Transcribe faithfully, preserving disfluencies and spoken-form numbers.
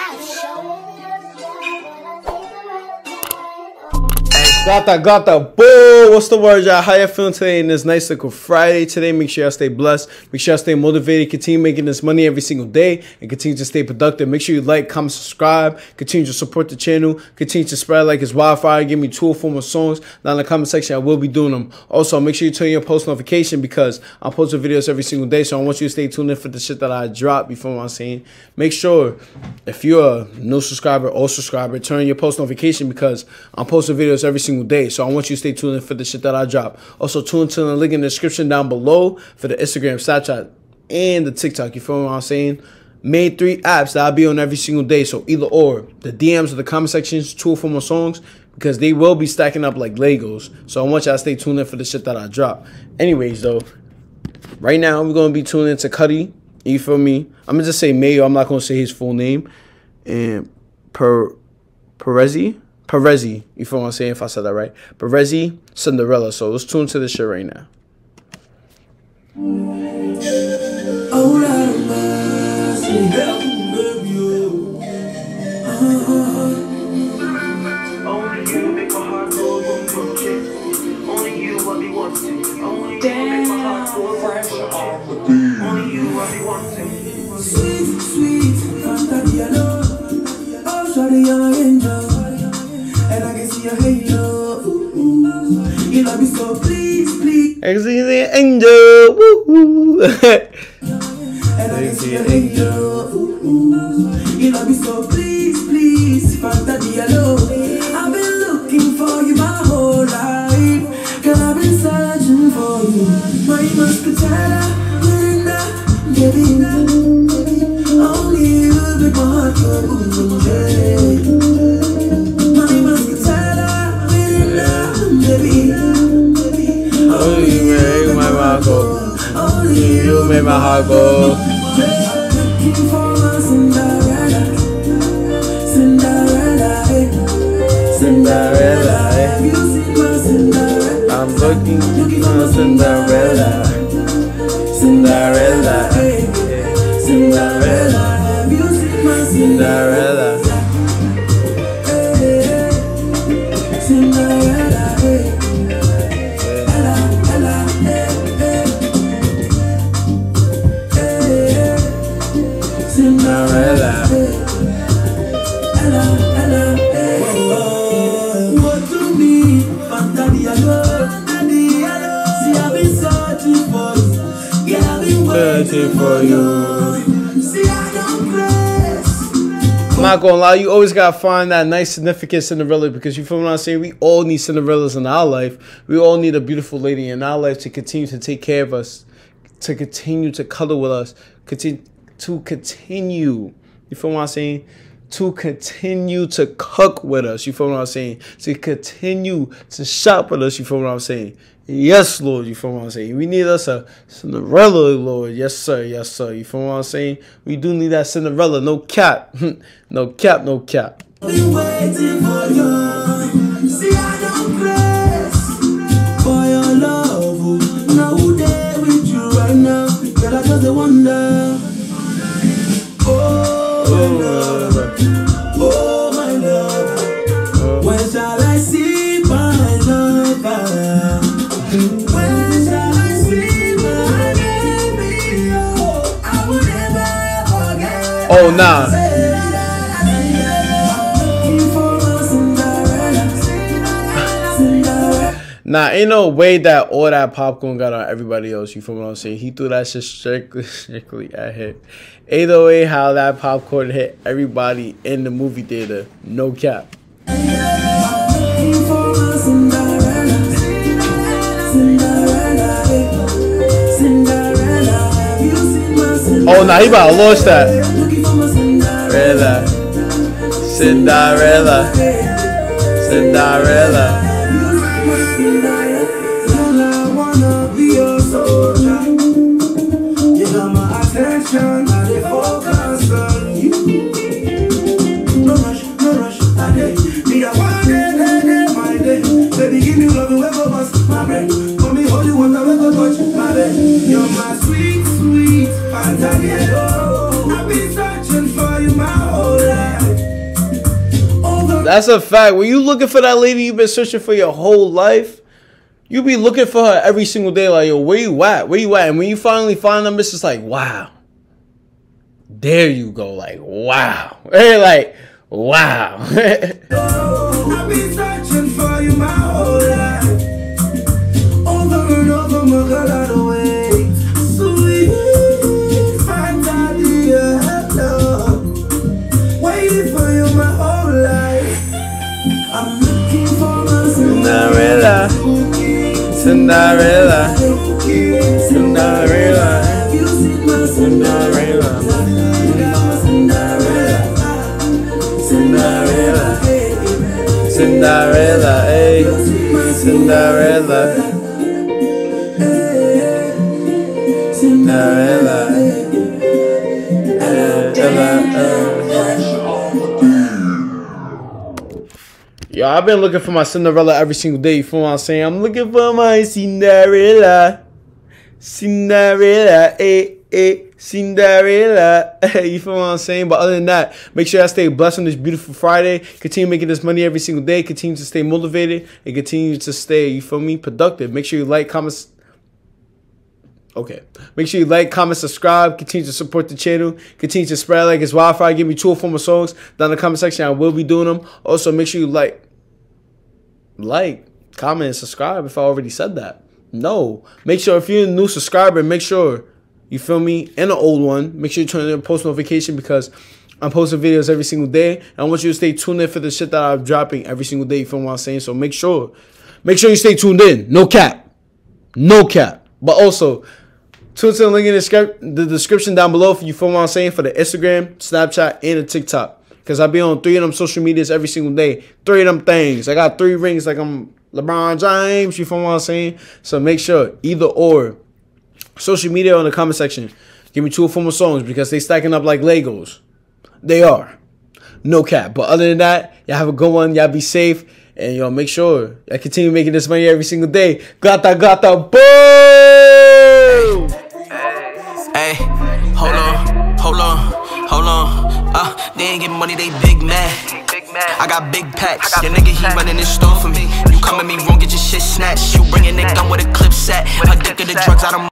Gata, gata, boo! What's the word, y'all? How y'all feeling today in this nice little Friday today? Make sure y'all stay blessed. Make sure y'all stay motivated. Continue making this money every single day and continue to stay productive. Make sure you like, comment, subscribe. Continue to support the channel. Continue to spread like it's wildfire. Give me two or four more songs down in the comment section. I will be doing them. Also, make sure you turn your post notification because I'm posting videos every single day. So I want you to stay tuned in for the shit that I drop before I'm saying. Make sure if you're a new subscriber or subscriber, turn your post notification because I'm posting videos every single day. So I want you to stay tuned in for the shit that I drop. Also, tune to the link in the description down below for the Instagram, Snapchat, and the TikTok. You feel what I'm saying? Made three apps that I'll be on every single day. So either or, the D Ms or the comment sections, two or four more songs, because they will be stacking up like Legos. So I want y'all to stay tuned in for the shit that I drop. Anyways, though, right now we're gonna be tuning into Cudi. You feel me? I'm gonna just say Mayo. I'm not gonna say his full name. And Per Perezi. Perezi, you feel what I'm saying if I said that right. Perezi, Cinderella. So let's tune to this shit right now. Oh, only you make my heart go boom boom shit. Only you what we want to. Only you make my heart go fresh. Only you what we want to. Sweet, sweet, Fantadiano. Oh, sorry, I'm an angel. And I can see your halo. You love me so, please, please. I can see the angel. Woo-hoo. And I can see your halo. You love me so, please, please. Fantadiano. I've been looking for you my whole life. Girl, I've been searching for you. My muscatella, Linda, baby. Only you make my heart go boom boom shake. My muscatella, Linda, baby. Only you make my heart go. Only you make my heart go. Looking for my Cinderella, Cinderella, Cinderella. Have you seen my Cinderella? I'm looking for my Cinderella, Cinderella, Cinderella. Have you seen my Cinderella? Cinderella, Ella, Ella, Cinderella, Ella, Ella, what to me, Fantadiano, Fantadiano. See, I've been searching for you, yeah, I've been waiting for you. See, I don't press. I'm not gonna lie, you always gotta find that nice significant Cinderella because you feel what I'm saying? We all need Cinderellas in our life. We all need a beautiful lady in our life to continue to take care of us, to continue to cuddle with us, continue to continue. You feel what I'm saying? To continue to cook with us. You feel what I'm saying? To continue to shop with us. You feel what I'm saying? Yes, Lord. You feel what I'm saying? We need us a Cinderella, Lord. Yes, sir. Yes, sir. You feel what I'm saying? We do need that Cinderella. No cap. No cap. No cap. Been waiting for you. See, I don't press for your love. Now there with you right now. Girl, I just wonder. Oh, my love. Oh, my love. When shall I see my lover? When shall I see my baby? Oh, I will never forget. Oh, nah. Nah, ain't no way that all that popcorn got on everybody else. You feel what I'm saying? He threw that shit strictly, strictly at him. eight oh eight, how that popcorn hit everybody in the movie theater. No cap. Oh, nah, he about to launch that. Cinderella. Cinderella. Cinderella. Baby, give me love and wake bust my brain. For me, hold you, want to wake touch my brain. You're my sweet, sweet Fantadiano. I've been searching for you my whole life. That's a fact. When you looking for that lady you've been searching for your whole life, you be looking for her every single day. Like, yo, where you at? Where you at? And when you finally find them, it's just like, wow. There you go. Like, wow. Hey, like, wow. I've been searching for you my whole life. Over and over, my girl, out of way. Sweet, Fantasia, hello. Waiting for you my whole life. I'm looking for my Cinderella. Cinderella. Cinderella. Cinderella. Cinderella. Cinderella. Hey. Cinderella. Cinderella. Yo, I've been looking for my Cinderella every single day. You feel what I'm saying? I'm looking for my Cinderella. Cinderella. Eh, eh. Cinderella. You feel what I'm saying? But other than that, make sure I stay blessed on this beautiful Friday. Continue making this money every single day. Continue to stay motivated. And continue to stay, you feel me, productive. Make sure you like, comment. Okay. Make sure you like, comment, subscribe. Continue to support the channel. Continue to spread like it's wildfire. Give me two or four more songs down in the comment section. I will be doing them. Also, make sure you like, like, comment, and subscribe if I already said that. No. Make sure if you're a new subscriber, make sure, you feel me, and an old one, make sure you turn on post notification because I'm posting videos every single day. And I want you to stay tuned in for the shit that I'm dropping every single day. You feel what I'm saying? So make sure, make sure you stay tuned in. No cap. No cap. But also, tune to the link in the, script, the description down below for you feel what I'm saying for the Instagram, Snapchat, and the TikTok. Because I be on three of them social medias every single day. Three of them things. I got three rings like I'm LeBron James. You feel what I'm saying? So make sure either or. Social media in the comment section. Give me two or four more songs because they stacking up like Legos. They are. No cap. But other than that, y'all have a good one. Y'all be safe. And y'all make sure I continue making this money every single day. Gata, gata, boom! Hey, hold on, hold on, hold on. Uh, they ain't getting money, they big mad. I got big packs. Your nigga, he running this store for me. You come at me wrong, get your shit snatched. You bring your nigga gun with a clip set. Addicted to drugs, I don't